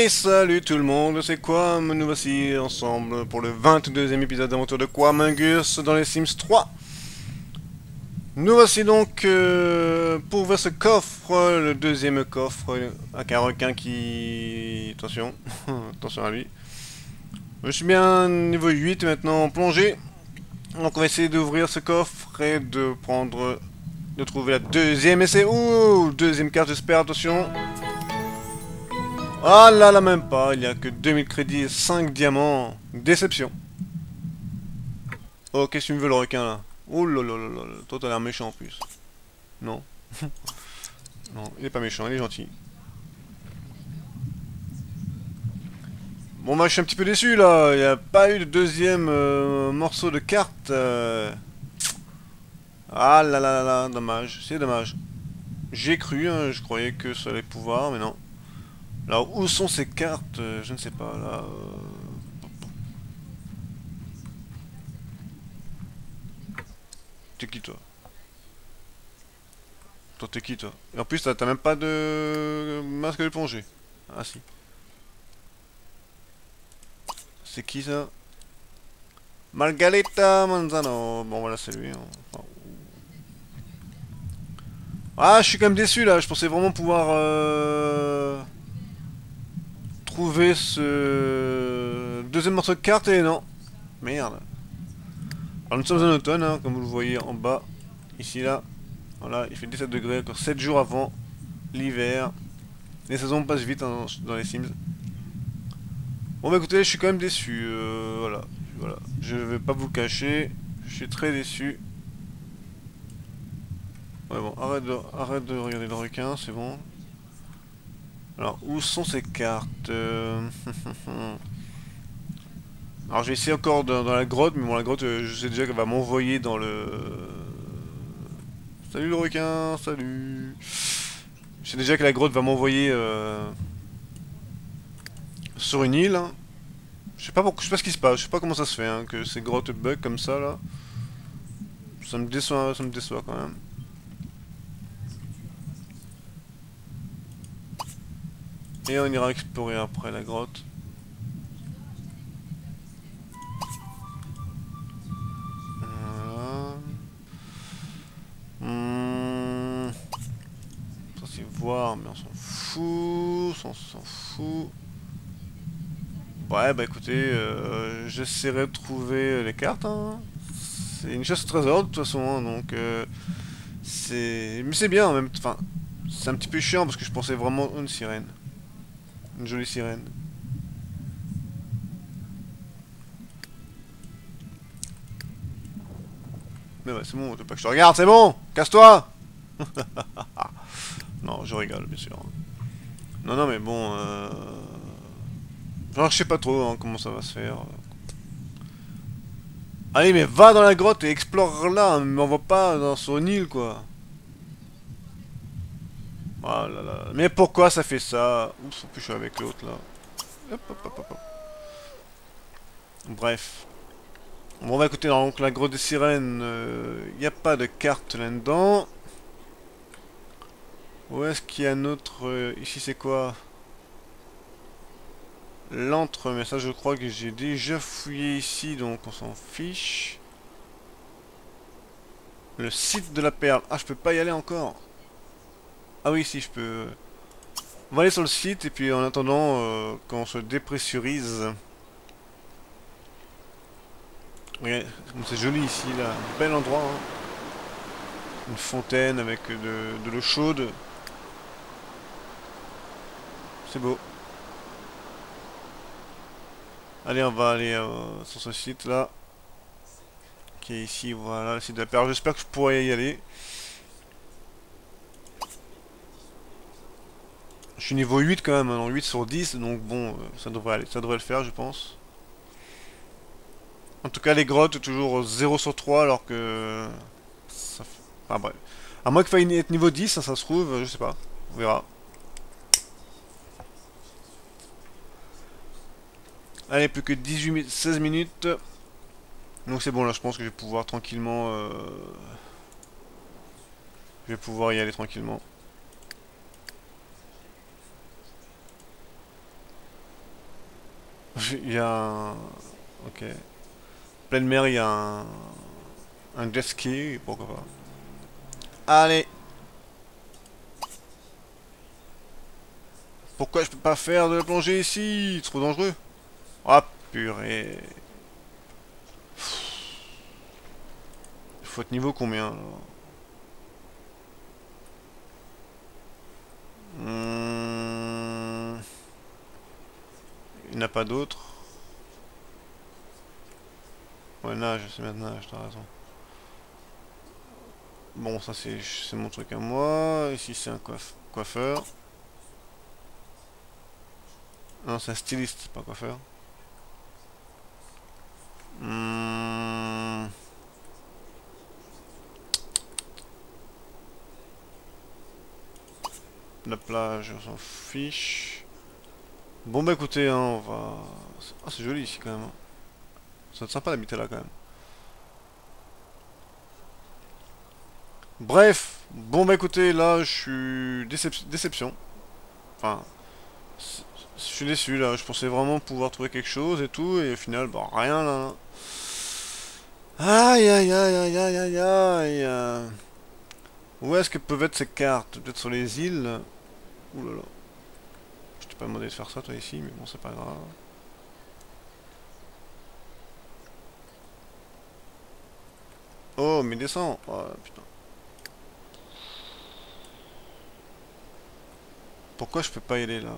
Et salut tout le monde, c'est Quam, nous voici ensemble pour le 22e épisode d'aventure de Quamungus dans les Sims 3. Nous voici donc pour ouvrir ce coffre, le deuxième coffre, avec un requin qui... Attention, attention à lui. Je suis bien niveau 8 maintenant en plongée. Donc on va essayer d'ouvrir ce coffre et de prendre... de trouver la deuxième essai. Ouh, deuxième carte j'espère, attention. Ah là là, même pas, il y a que 2000 crédits et 5 diamants. Déception. Oh, qu'est-ce que tu me veux le requin là? Oh là là là là, toi t'as l'air méchant en plus. Non. Non, il est pas méchant, il est gentil. Bon bah je suis un petit peu déçu là, il n'y a pas eu de deuxième morceau de carte. Ah là là là là, dommage, c'est dommage. J'ai cru, hein, je croyais que ça allait pouvoir, mais non. Alors où sont ces cartes? Je ne sais pas là. T'es qui toi? Toi t'es qui toi? Et en plus t'as même pas de masque de plongée. Ah si. C'est qui ça? Margarita Manzano. Bon voilà c'est lui. Hein. Enfin, ah je suis quand même déçu là. Je pensais vraiment pouvoir trouver ce deuxième morceau de carte et non. Merde. Alors nous sommes en automne hein, comme vous le voyez en bas. Ici là. Voilà il fait 17 degrés encore 7 jours avant l'hiver. Les saisons passent vite hein, dans les Sims. Bon bah écoutez, je suis quand même déçu, voilà, je vais pas vous le cacher, je suis très déçu. Ouais bon, arrête de regarder le requin, c'est bon. Alors, où sont ces cartes Alors je vais essayer encore dans la grotte, mais bon la grotte, je sais déjà qu'elle va m'envoyer dans le... Salut le requin, salut. Je sais déjà que la grotte va m'envoyer sur une île, hein. Je sais pas pourquoi, je sais pas ce qui se passe, je sais pas comment ça se fait, hein, que ces grottes bug comme ça là. Ça me déçoit quand même. Et on ira explorer après la grotte. Voilà. Censé voir, mais on s'en fout. On s'en fout. Ouais, bah écoutez, j'essaierai de trouver les cartes. Hein. C'est une chasse au trésor de toute façon, hein, donc c'est. Mais c'est bien en même temps. Enfin, c'est un petit peu chiant parce que je pensais vraiment une sirène. Une jolie sirène. Mais ouais, c'est bon, t'as pas que je te regarde, c'est bon! Casse-toi! Non, je rigole, bien sûr. Non, non, mais bon, genre, je sais pas trop hein, comment ça va se faire. Allez, mais va dans la grotte et explore là, hein, m'envoie pas sur une île, quoi. Oh là là. Mais pourquoi ça fait ça? Oups, en plus je suis avec l'autre, là. Hop, hop, hop, hop, hop. Bref. Bon, on va écouter, donc la grotte des sirènes, il n'y a pas de carte là-dedans. Où est-ce qu'il y a notre... ici, c'est quoi? L'antre, mais ça je crois que j'ai déjà fouillé ici, donc on s'en fiche. Le site de la perle. Ah, je peux pas y aller encore. Ah oui, si, je peux... On va aller sur le site, et puis en attendant, quand on se dépressurise... Regardez, c'est joli ici, là. Bel endroit, hein. Une fontaine avec de l'eau chaude. C'est beau. Allez, on va aller sur ce site-là. Qui est ici, voilà, le site de la perle. J'espère que je pourrai y aller. Je suis niveau 8 quand même, hein, 8 sur 10, donc bon, ça devrait aller, ça devrait le faire, je pense. En tout cas, les grottes, toujours 0 sur 3, alors que... Ah bref. À moins qu'il faille être niveau 10, ça se trouve, je sais pas. On verra. Allez, plus que 16 minutes. Donc c'est bon, là, je pense que je vais pouvoir tranquillement... Je vais pouvoir y aller tranquillement. Il y a un... Ok. Pleine mer, il y a un jet ski, pourquoi pas. Allez! Pourquoi je peux pas faire de la plongée ici? Trop dangereux. Ah, purée. Il faut être niveau combien, alors? Il n'y en a pas d'autres. Ouais, nage, c'est maintenant nage, t'as raison. Bon, ça c'est mon truc à moi. Ici c'est un coiffeur. Non, c'est un styliste, c'est pas un coiffeur. Hmm, La plage, on s'en fiche. Bon bah écoutez, hein, on va... Ah, c'est joli ici quand même, hein. Ça va être sympa d'habiter là quand même. Bref, bon bah écoutez, là je suis... Déception. Enfin, je suis déçu là, je pensais vraiment pouvoir trouver quelque chose et tout, et au final, bah rien là. Aïe aïe aïe aïe aïe aïe aïe. Où est-ce que peuvent être ces cartes? Peut-être sur les îles? Ouh là là. Je t'ai pas demandé de faire ça toi ici, mais bon c'est pas grave. Oh mais descends. Oh putain. Pourquoi je peux pas y aller là?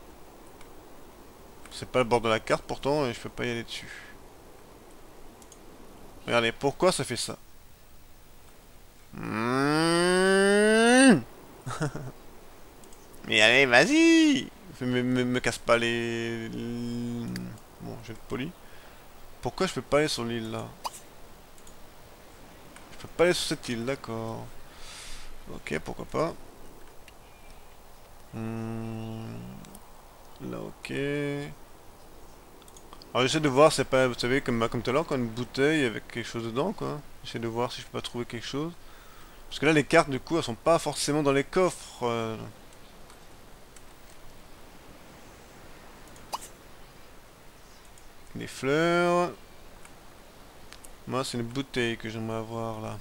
C'est pas le bord de la carte pourtant et je peux pas y aller dessus. Regardez, pourquoi ça fait ça? Mmh. Mais allez, vas-y! Me casse pas les... Bon, je vais être poli. Pourquoi je peux pas aller sur l'île là? Je peux pas aller sur cette île, d'accord. Ok, pourquoi pas. Là, ok. Alors j'essaie de voir, c'est pas, vous savez, comme tout à l'heure, quand une bouteille avec quelque chose dedans, quoi. J'essaie de voir si je peux pas trouver quelque chose. Parce que là, les cartes, du coup, elles sont pas forcément dans les coffres. Des fleurs. Moi, c'est une bouteille que j'aimerais avoir, là.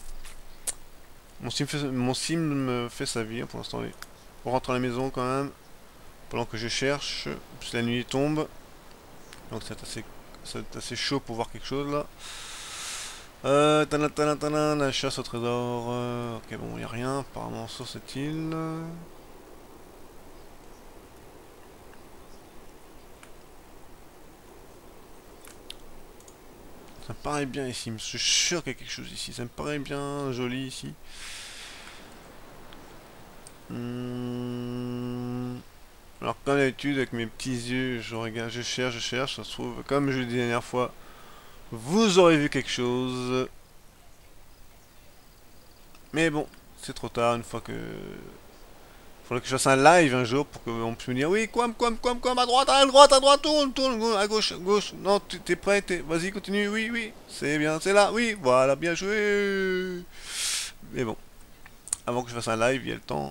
Mon sim me fait sa vie, hein, pour l'instant. On rentre à la maison, quand même. Pendant que je cherche. Parce que la nuit tombe. Donc ça va être assez chaud pour voir quelque chose, là. La chasse au trésor. Ok, bon, y a rien apparemment sur cette île. Ça me paraît bien ici, je suis sûr qu'il y a quelque chose ici. Ça me paraît bien joli ici. Alors comme d'habitude, avec mes petits yeux, je regarde, je cherche, ça se trouve, comme je l'ai dit la dernière fois, vous aurez vu quelque chose. Mais bon, c'est trop tard une fois que... Faudrait que je fasse un live un jour pour qu'on puisse me dire oui, quoi, à droite, tourne, à gauche, à gauche. Non, t'es prêt, vas-y, continue, oui, oui, c'est bien, c'est là, oui, voilà, bien joué. Mais bon, avant que je fasse un live, il y a le temps.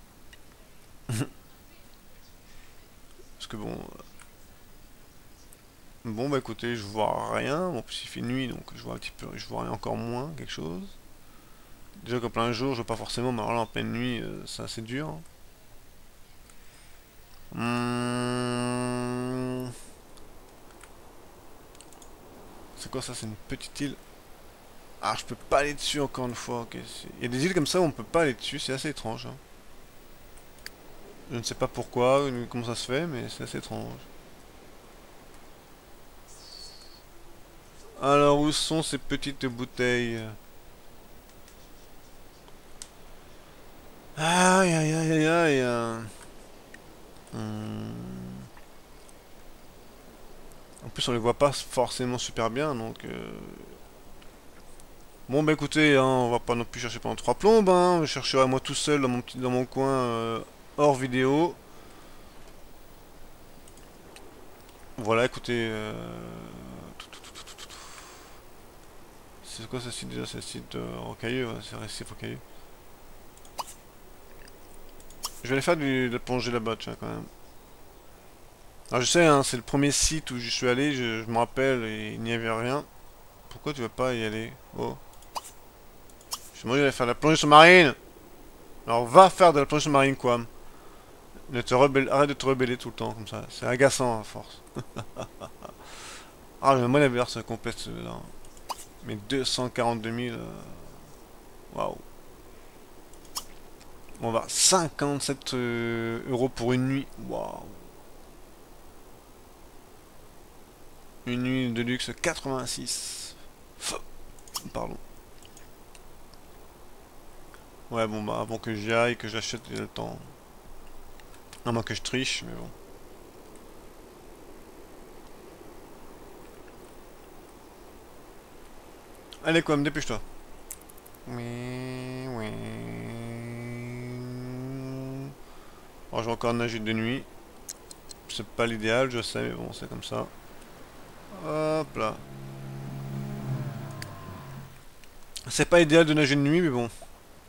Parce que bon, bon bah écoutez, je vois rien. En plus il fait nuit, donc je vois un petit peu, je vois encore moins quelque chose. Déjà qu'en plein jour, je vois pas forcément, mais alors là en pleine nuit, c'est assez dur. Hum, C'est quoi ça? C'est une petite île. Ah, je peux pas aller dessus encore une fois. Ok, il y a des îles comme ça où on peut pas aller dessus, c'est assez étrange, hein. Je ne sais pas pourquoi, ni comment ça se fait, mais c'est assez étrange. Alors, où sont ces petites bouteilles? Aïe, aïe, aïe, aïe, aïe. Hum. En plus, on les voit pas forcément super bien, donc... Bon, bah écoutez, hein, on va pas non plus chercher pendant trois plombes, hein. Je chercherai moi tout seul dans mon coin hors vidéo. Voilà, écoutez... C'est quoi ce site déjà? C'est le site rocailleux, ouais, c'est récif rocailleux. Je vais aller faire de la plongée là-bas, tiens, quand même. Alors je sais, hein, c'est le premier site où je suis allé, je me rappelle, et il n'y avait rien. Pourquoi tu vas pas y aller? Oh. Je suis d'aller faire la plongée sous-marine. Alors va faire de la plongée sous-marine, quoi. Arrête de te rebeller tout le temps, comme ça. C'est agaçant, à force. Ah, le modèle vert se complète, celui-là. Mais 242 000... Waouh. On va 57 euros pour une nuit. Waouh. Une nuit de luxe 86. Pardon. Ouais, bon, bah, avant que j'y aille, que j'achète, il y a le temps. À moins que je triche, mais bon. Allez, quoi, dépêche-toi. Oui, oui. Alors, je vais encore nager de nuit. C'est pas l'idéal, je sais, mais bon, c'est comme ça. Hop là. C'est pas idéal de nager de nuit, mais bon.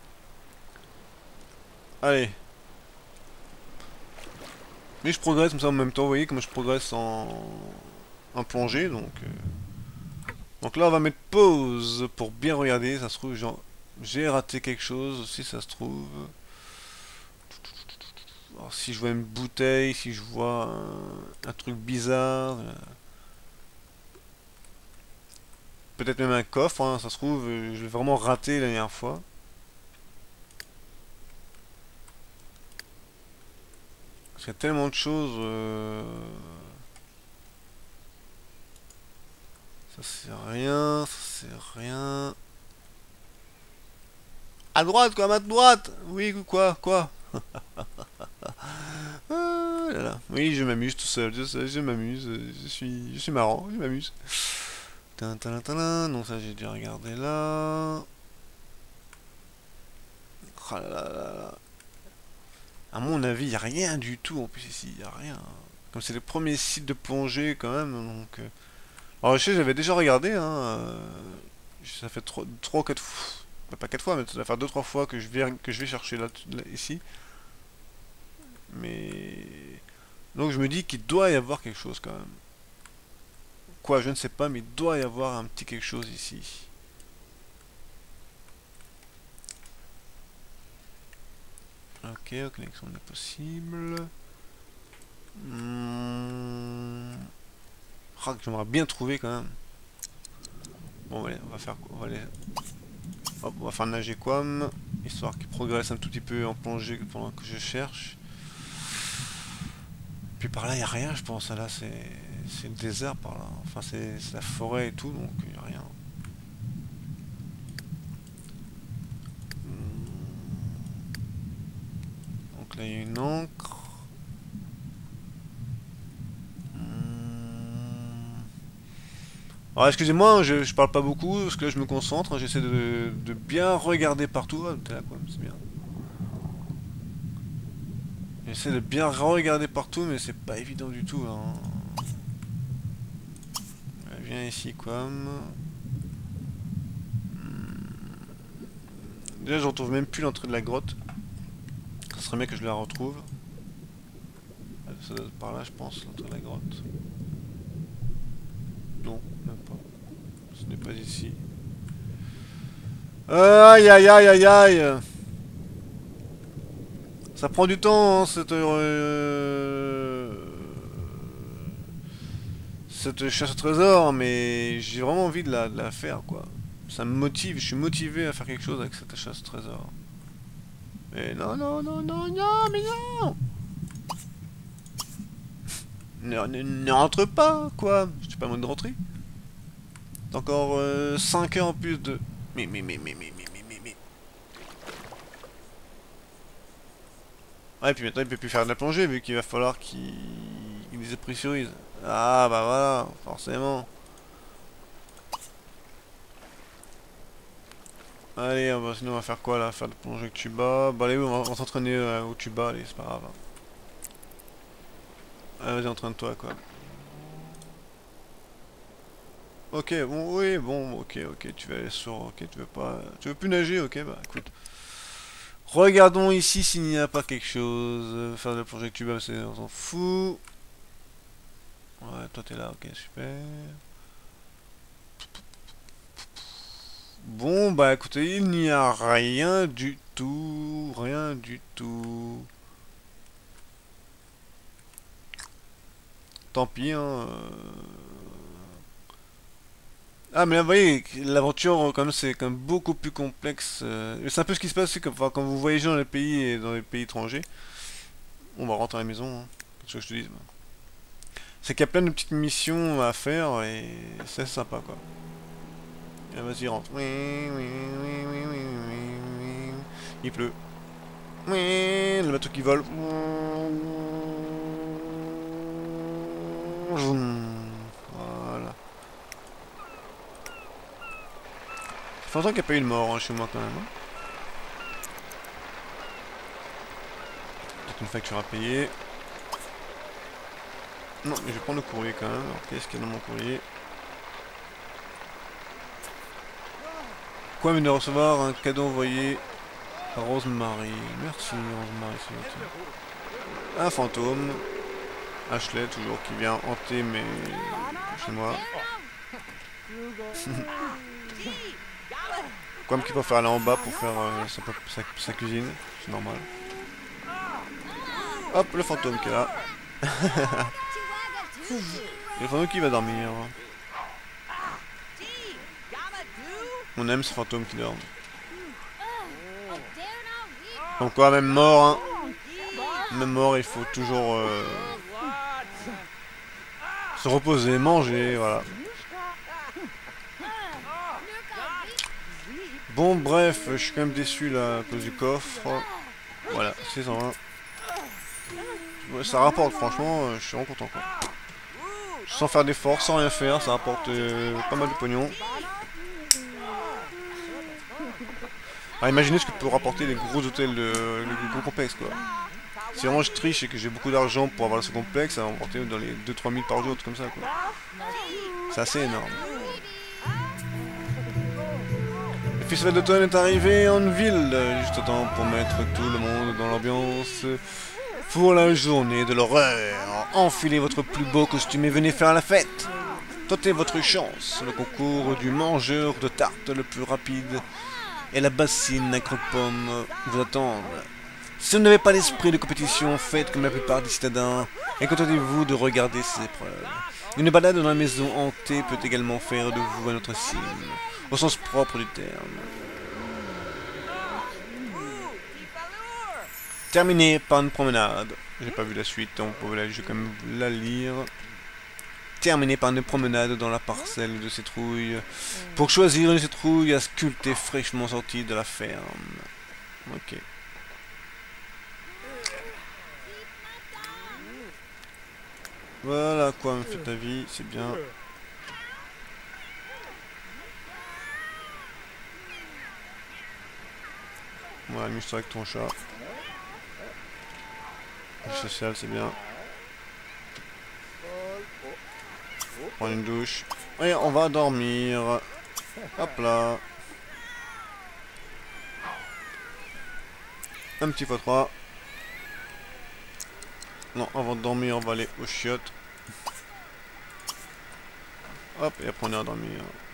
Allez. Mais je progresse comme ça en même temps, vous voyez, comme je progresse en plongée, donc... Donc là, on va mettre pause pour bien regarder. Ça se trouve, j'ai raté quelque chose aussi, ça se trouve. Alors, si je vois une bouteille, si je vois un truc bizarre, peut-être même un coffre, hein, ça se trouve, je vais vraiment rater la dernière fois. Parce qu'il y a tellement de choses. Ça c'est rien, ça c'est rien. À droite, quoi, à droite! Oui, quoi? Ah là là. Oui, je m'amuse tout seul, je m'amuse, je suis marrant, je m'amuse. Non, ça j'ai déjà regardé là. Oh là là là là. À mon avis, il n'y a rien du tout en plus ici, il n'y a rien. Comme c'est le premier site de plongée quand même, donc... Alors je sais, j'avais déjà regardé, hein. Ça fait 3 ou 4 fois... Bah, pas 4 fois, mais ça va faire 2-3 fois que je vais chercher ici. Mais... Donc je me dis qu'il doit y avoir quelque chose quand même. Quoi, je ne sais pas, mais il doit y avoir un petit quelque chose ici. Ok, connexion est possible. Ah, que j'aimerais bien trouver quand même. Bon, allez, on va faire quoi? Hop, on va faire nager Quam, histoire qu'il progresse un tout petit peu en plongée pendant que je cherche. Puis par là, il n'y a rien, je pense. Là, c'est le désert par là. Enfin, c'est la forêt et tout, donc il n'y a rien. Donc là, il y a une encre. Alors, excusez-moi, hein, je parle pas beaucoup, parce que là, je me concentre. Hein, j'essaie de bien regarder partout. Ah, t'es là, quoi, c'est bien. J'essaie de bien regarder partout, mais c'est pas évident du tout. Hein. Viens ici, comme. Déjà, je retrouve même plus l'entrée de la grotte. Ça serait bien que je la retrouve. Ça doit être par là, je pense, l'entrée de la grotte. Non, même pas. Ce n'est pas ici. Aïe aïe aïe aïe aïe! Ça prend du temps, hein, cette chasse au trésor, mais j'ai vraiment envie de la faire, quoi. Ça me motive, je suis motivé à faire quelque chose avec cette chasse au trésor. Mais non, non, non, non, non, mais non! N'entre pas, quoi! Je suis pas loin de rentrer. C'est encore 5 heures en plus de... Mais... Ouais, puis maintenant il peut plus faire de la plongée vu qu'il va falloir qu'il les pressurise. Ah bah voilà, forcément. Allez, sinon on va faire quoi là? Faire de la plongée avec tuba. Bah allez, on va s'entraîner au tuba, allez, c'est pas grave. Allez, vas-y, entraîne-toi quoi. Ok, bon, oui, bon, ok, tu vas aller sur... Ok, tu veux pas... Tu veux plus nager? Ok, bah écoute. Regardons ici s'il n'y a pas quelque chose. Faire de la plongée avec tuba, on s'en fout. Ouais, toi t'es là, ok, super. Bon, bah écoutez, il n'y a rien du tout, rien du tout. Tant pis, hein. Ah, mais là, vous voyez, l'aventure, comme c'est quand même beaucoup plus complexe. C'est un peu ce qui se passe, c'est que enfin, quand vous voyagez dans les pays et dans les pays étrangers, on va rentrer à la maison, hein, c'est ce que je te dis. C'est qu'il y a plein de petites missions à faire et c'est sympa, quoi. Ah, vas-y, rentre. Oui, oui, oui, oui, oui, oui, oui. Il pleut. Oui, le bateau qui vole. Voilà. Ça fait longtemps qu'il n'y a pas eu de mort hein, chez moi quand même. Hein. Peut-être une facture à payer. Non, mais je vais prendre le courrier quand même. Alors, qu'est-ce qu'il y a dans mon courrier? Quoi, mais de recevoir un cadeau envoyé par Rosemary. Merci Rosemary, c'est gentil. Un fantôme. Ashley, toujours, qui vient hanter mes... chez moi. Quoi, qu'il faut faire aller en bas pour faire sa cuisine. C'est normal. Hop, le fantôme qui est là. Et le fantôme qui va dormir. On aime ce fantôme qui dort. Donc quoi, même mort, hein. Même mort, il faut toujours se reposer, manger, voilà. Bon, bref, je suis quand même déçu là à cause du coffre. Voilà, 620. Ouais, ça rapporte, franchement, je suis vraiment content quoi. Sans faire d'efforts, sans rien faire, ça rapporte pas mal de pognon. Alors imaginez ce que peut rapporter les gros hôtels, les gros complexes quoi. Si vraiment je triche et que j'ai beaucoup d'argent pour avoir ce complexe, ça va rapporter dans les 2-3 000 par jour, comme ça quoi. C'est assez énorme. Le festival d'automne est arrivé en ville, juste à temps pour mettre tout le monde dans l'ambiance. Pour la journée de l'horreur, enfilez votre plus beau costume et venez faire la fête. Tentez votre chance, le concours du mangeur de tarte le plus rapide et la bassine à croque-pomme vous attendent. Si vous n'avez pas l'esprit de compétition, faites comme la plupart des citadins et contentez-vous de regarder ces épreuves. Une balade dans la maison hantée peut également faire de vous un autre cime, au sens propre du terme. Terminé par une promenade. J'ai pas vu la suite, donc je vais quand même la lire. Terminé par une promenade dans la parcelle de citrouilles. Pour choisir une citrouille à sculpter fraîchement sortie de la ferme. Ok. Voilà quoi, me fait ta vie, c'est bien. Voilà, amuse-toi avec ton chat. Le social, c'est bien. Prendre une douche. Et on va dormir. Hop là. Un petit x3. Non, avant de dormir, on va aller aux chiottes. Hop, et après on ira dormir.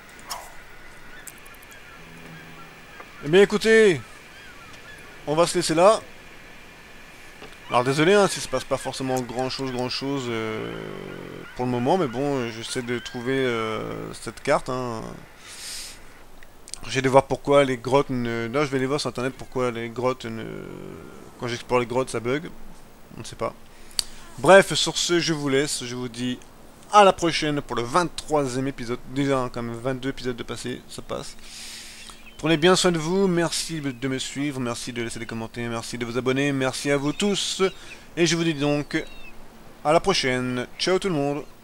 Eh bien écoutez, on va se laisser là. Alors désolé hein, si ça se passe pas forcément grand chose pour le moment, mais bon, j'essaie de trouver cette carte. Hein. J'ai de voir pourquoi les grottes ne... Là je vais aller voir sur internet pourquoi les grottes ne... Quand j'explore les grottes ça bug. On ne sait pas. Bref, sur ce je vous laisse, je vous dis à la prochaine pour le 23e épisode. Déjà hein, quand même 22 épisodes de passé, ça passe. Prenez bien soin de vous, merci de me suivre, merci de laisser des commentaires, merci de vous abonner, merci à vous tous. Et je vous dis donc à la prochaine. Ciao tout le monde.